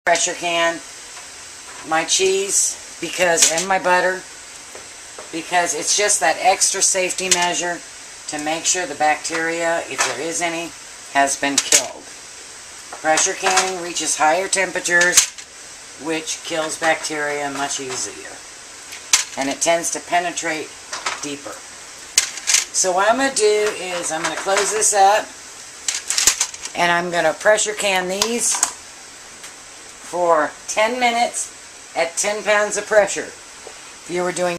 Pressure can my cheese and my butter, because it's just that extra safety measure to make sure the bacteria, if there is any, has been killed. Pressure canning reaches higher temperatures, which kills bacteria much easier, and it tends to penetrate deeper. So what I'm going to do is I'm going to close this up, and I'm going to pressure can these for 10 minutes at 10 pounds of pressure. If you were doing